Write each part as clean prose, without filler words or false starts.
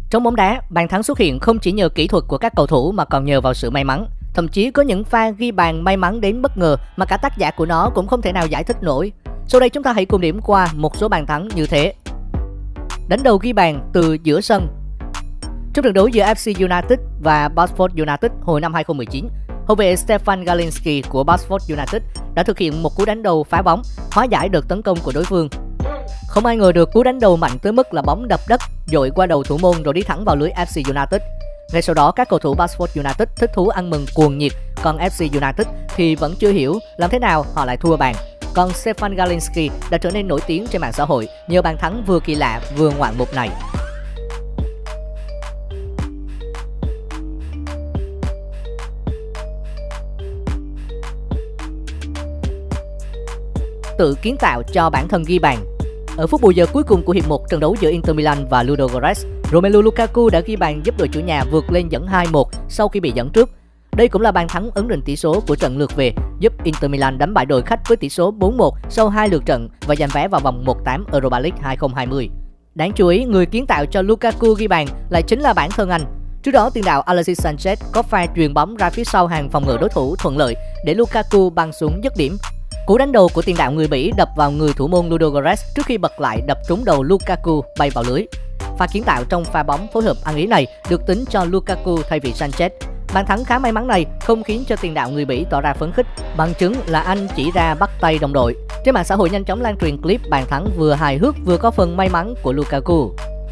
Trong bóng đá, bàn thắng xuất hiện không chỉ nhờ kỹ thuật của các cầu thủ mà còn nhờ vào sự may mắn. Thậm chí có những pha ghi bàn may mắn đến bất ngờ mà cả tác giả của nó cũng không thể nào giải thích nổi. Sau đây chúng ta hãy cùng điểm qua một số bàn thắng như thế. Đánh đầu ghi bàn từ giữa sân. Trong trận đấu giữa FC United và Bradford United hồi năm 2019, hậu vệ Stefan Galinski của Bradford United đã thực hiện một cú đánh đầu phá bóng, hóa giải đợt tấn công của đối phương. Không ai ngờ được cú đánh đầu mạnh tới mức là bóng đập đất, dội qua đầu thủ môn rồi đi thẳng vào lưới FC United. Ngay sau đó, các cầu thủ Bradford United thích thú ăn mừng cuồng nhiệt, còn FC United thì vẫn chưa hiểu làm thế nào họ lại thua bàn. Còn Stefan Galinski đã trở nên nổi tiếng trên mạng xã hội nhờ bàn thắng vừa kỳ lạ vừa ngoạn mục này. Tự kiến tạo cho bản thân ghi bàn. Ở phút bù giờ cuối cùng của hiệp 1 trận đấu giữa Inter Milan và Ludogorets, Romelu Lukaku đã ghi bàn giúp đội chủ nhà vượt lên dẫn 2-1 sau khi bị dẫn trước. Đây cũng là bàn thắng ấn định tỷ số của trận lượt về, giúp Inter Milan đánh bại đội khách với tỷ số 4-1 sau 2 lượt trận và giành vé vào vòng 1/8 Europa League 2020. Đáng chú ý, người kiến tạo cho Lukaku ghi bàn lại chính là bản thân anh. Trước đó, tiền đạo Alexis Sanchez có pha chuyền bóng ra phía sau hàng phòng ngự đối thủ thuận lợi để Lukaku băng xuống dứt điểm. Cú đánh đầu của tiền đạo người Bỉ đập vào người thủ môn Ludogorets trước khi bật lại đập trúng đầu Lukaku bay vào lưới. Pha kiến tạo trong pha bóng phối hợp ăn ý này được tính cho Lukaku thay vì Sanchez. Bàn thắng khá may mắn này không khiến cho tiền đạo người Bỉ tỏ ra phấn khích, bằng chứng là anh chỉ ra bắt tay đồng đội. Trên mạng xã hội nhanh chóng lan truyền clip bàn thắng vừa hài hước vừa có phần may mắn của Lukaku.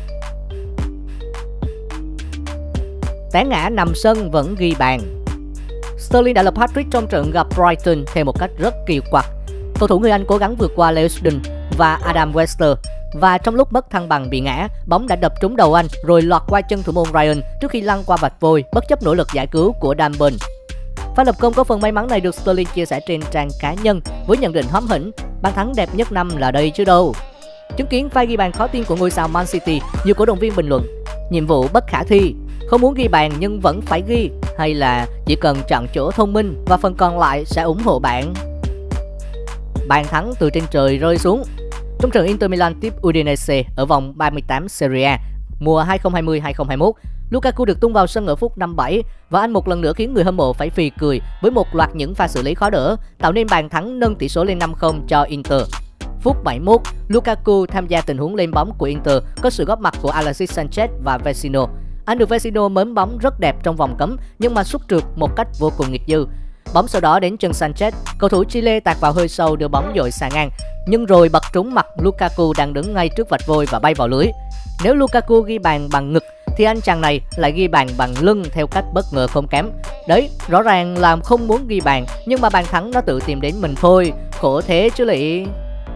Té ngã nằm sân vẫn ghi bàn. Sterling đã lập hat-trick trong trận gặp Brighton theo một cách rất kỳ quặc. Cầu thủ người Anh cố gắng vượt qua Leusden và Adam Webster và trong lúc mất thăng bằng bị ngã, bóng đã đập trúng đầu anh rồi lọt qua chân thủ môn Ryan trước khi lăn qua vạch vôi bất chấp nỗ lực giải cứu của Dan Burn. Pha lập công có phần may mắn này được Sterling chia sẻ trên trang cá nhân với nhận định hóm hỉnh: bàn thắng đẹp nhất năm là đây chứ đâu. Chứng kiến pha ghi bàn khó tin của ngôi sao Man City, nhiều cổ động viên bình luận: nhiệm vụ bất khả thi, không muốn ghi bàn nhưng vẫn phải ghi, hay là chỉ cần chọn chỗ thông minh và phần còn lại sẽ ủng hộ bạn. Bàn thắng từ trên trời rơi xuống. Trong trận Inter Milan tiếp Udinese ở vòng 38 Serie A mùa 2020-2021, Lukaku được tung vào sân ở phút 57 và anh một lần nữa khiến người hâm mộ phải phì cười với một loạt những pha xử lý khó đỡ, tạo nên bàn thắng nâng tỷ số lên 5-0 cho Inter. Phút 71, Lukaku tham gia tình huống lên bóng của Inter có sự góp mặt của Alexis Sanchez và Vecino. Anh được Vecino mớm bóng rất đẹp trong vòng cấm nhưng mà sút trượt một cách vô cùng nghịch dư. Bóng sau đó đến chân Sanchez, cầu thủ Chile tạt vào hơi sâu đưa bóng dội xà ngang, nhưng rồi bật trúng mặt Lukaku đang đứng ngay trước vạch vôi và bay vào lưới. Nếu Lukaku ghi bàn bằng ngực thì anh chàng này lại ghi bàn bằng lưng theo cách bất ngờ không kém. Đấy, rõ ràng là không muốn ghi bàn nhưng mà bàn thắng nó tự tìm đến mình thôi, khổ thế chứ lị.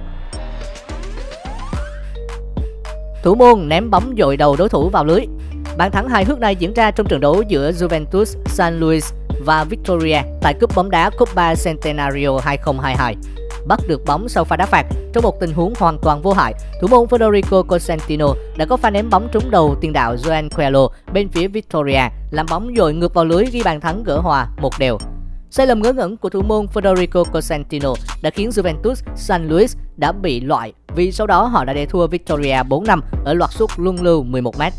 Thủ môn ném bóng dội đầu đối thủ vào lưới. Bàn thắng hài hước này diễn ra trong trận đấu giữa Juventus San Luis và Victoria tại cúp bóng đá Copa Centenario 2022. Bắt được bóng sau pha đá phạt trong một tình huống hoàn toàn vô hại, thủ môn Federico Cosentino đã có pha ném bóng trúng đầu tiền đạo Joan Coelho bên phía Victoria, làm bóng dội ngược vào lưới ghi bàn thắng gỡ hòa 1-1. Sai lầm ngớ ngẩn của thủ môn Federico Cosentino đã khiến Juventus San Luis đã bị loại vì sau đó họ đã để thua Victoria 4-5 ở loạt sút luân lưu 11m.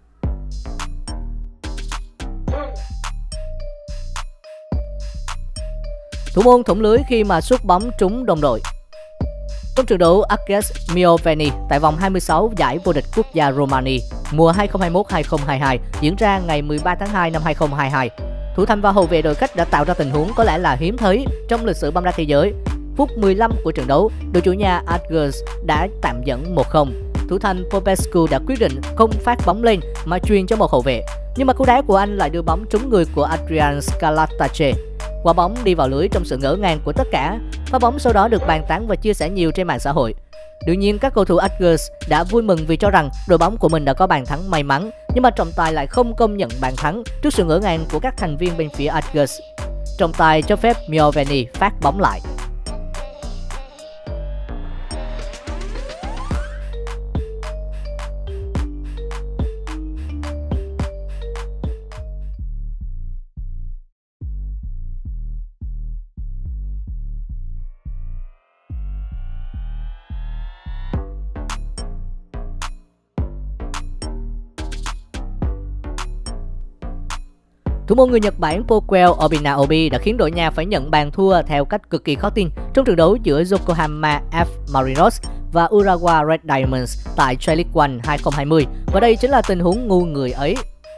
Thủ môn thủng lưới khi mà sút bóng trúng đồng đội. Trong trận đấu Agas Mioveni tại vòng 26 giải vô địch quốc gia Romania mùa 2021-2022 diễn ra ngày 13 tháng 2 năm 2022, thủ thành và hậu vệ đội khách đã tạo ra tình huống có lẽ là hiếm thấy trong lịch sử bóng đá thế giới. Phút 15 của trận đấu, đội chủ nhà Agas đã tạm dẫn 1-0. Thủ thành Popescu đã quyết định không phát bóng lên mà truyền cho một hậu vệ, nhưng mà cú đá của anh lại đưa bóng trúng người của Adrian Scalatace. Quả bóng đi vào lưới trong sự ngỡ ngàng của tất cả. Pha bóng sau đó được bàn tán và chia sẻ nhiều trên mạng xã hội. Đương nhiên, các cầu thủ Agas đã vui mừng vì cho rằng đội bóng của mình đã có bàn thắng may mắn, nhưng mà trọng tài lại không công nhận bàn thắng trước sự ngỡ ngàng của các thành viên bên phía Agas. Trọng tài cho phép Mioveni phát bóng lại. Thủ môn người Nhật Bản Pokuel Obinaobi đã khiến đội nhà phải nhận bàn thua theo cách cực kỳ khó tin trong trận đấu giữa Yokohama F Marinos và Urawa Red Diamonds tại J-League One 2020, và đây chính là tình huống ngu người ấy.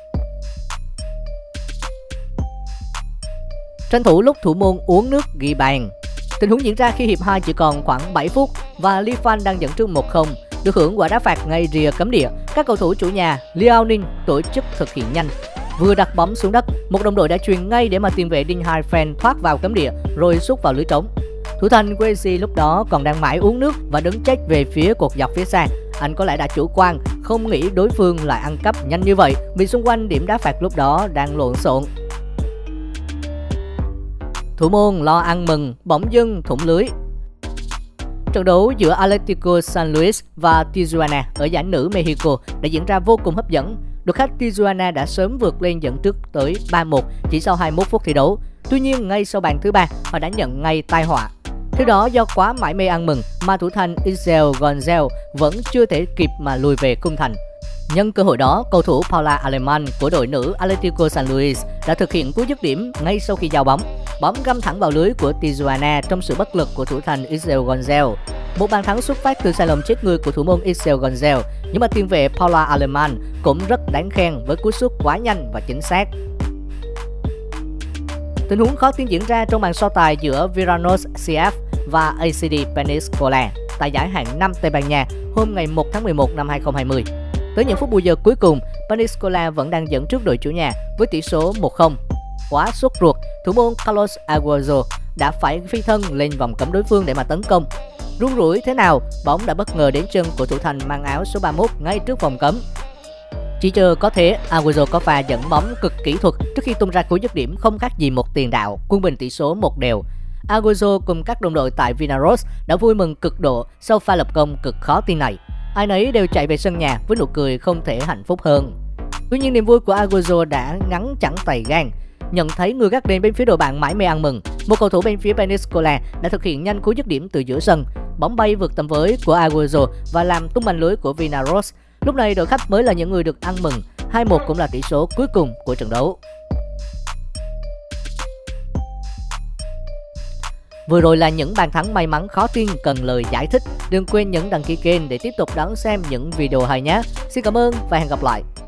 Tranh thủ lúc thủ môn uống nước ghi bàn. Tình huống diễn ra khi hiệp 2 chỉ còn khoảng 7 phút và Li Fan đang dẫn trước 1-0. Được hưởng quả đá phạt ngay rìa cấm địa, các cầu thủ chủ nhà Liao Ning tổ chức thực hiện nhanh. Vừa đặt bóng xuống đất, một đồng đội đã chuyền ngay để mà tiền vệ Ding Hai Fan thoát vào cấm địa rồi sút vào lưới trống. Thủ thành Wesley lúc đó còn đang mãi uống nước và đứng chết về phía cột dọc phía xa. Anh có lẽ đã chủ quan, không nghĩ đối phương lại ăn cắp nhanh như vậy vì xung quanh điểm đá phạt lúc đó đang lộn xộn. Thủ môn lo ăn mừng, bỗng dưng thủng lưới. Trận đấu giữa Atlético San Luis và Tijuana ở giải nữ Mexico đã diễn ra vô cùng hấp dẫn. Đội khách Tijuana đã sớm vượt lên dẫn trước tới 3-1 chỉ sau 21 phút thi đấu. Tuy nhiên, ngay sau bàn thứ 3, họ đã nhận ngay tai họa. Thứ đó do quá mải mê ăn mừng mà thủ thành Isel Gonzalez vẫn chưa thể kịp mà lùi về khung thành. Nhân cơ hội đó, cầu thủ Paula Aleman của đội nữ Atlético San Luis đã thực hiện cú dứt điểm ngay sau khi giao bóng. Bóng găm thẳng vào lưới của Tijuana trong sự bất lực của thủ thành Isel Gonzalez. Một bàn thắng xuất phát từ sai lầm chết người của thủ môn Isel Gonzalez, nhưng mà tiền vệ Paula Aleman cũng rất đáng khen với cú sút quá nhanh và chính xác. Tình huống khó tin diễn ra trong màn so tài giữa Viranos CF và ACD Peníscola tại giải hạng 5 Tây Ban Nha hôm ngày 1 tháng 11 năm 2020. Tới những phút bù giờ cuối cùng, Peníscola vẫn đang dẫn trước đội chủ nhà với tỷ số 1-0. Quá sốt ruột, thủ môn Carlos Aguayo đã phải phi thân lên vòng cấm đối phương để mà tấn công. Run rủi thế nào, bóng đã bất ngờ đến chân của thủ thành mang áo số 31 ngay trước vòng cấm. Chỉ chờ có thế, Aguayo có pha dẫn bóng cực kỹ thuật trước khi tung ra cú dứt điểm không khác gì một tiền đạo, quân bình tỷ số 1-1. Aguayo cùng các đồng đội tại Vinaros đã vui mừng cực độ sau pha lập công cực khó tin này. Ai nấy đều chạy về sân nhà với nụ cười không thể hạnh phúc hơn. Tuy nhiên, niềm vui của Aguayo đã ngắn chẳng tày gan. Nhận thấy người gác đền bên phía đội bạn mãi mê ăn mừng, một cầu thủ bên phía Peníscola đã thực hiện nhanh cú dứt điểm từ giữa sân. Bóng bay vượt tầm với của Aguayo và làm tung manh lưới của Vinaros. Lúc này đội khách mới là những người được ăn mừng. 2-1 cũng là tỷ số cuối cùng của trận đấu. Vừa rồi là những bàn thắng may mắn khó tin cần lời giải thích. Đừng quên nhấn đăng ký kênh để tiếp tục đón xem những video hay nhé. Xin cảm ơn và hẹn gặp lại.